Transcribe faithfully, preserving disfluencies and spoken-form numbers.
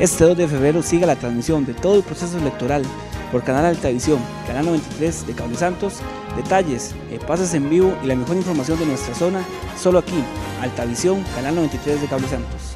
Este dos de febrero siga la transmisión de todo el proceso electoral por Canal Altavisión, Canal noventa y tres de Cable Santos. Detalles, eh, pases en vivo y la mejor información de nuestra zona, solo aquí, Altavisión, Canal noventa y tres de Cable Santos.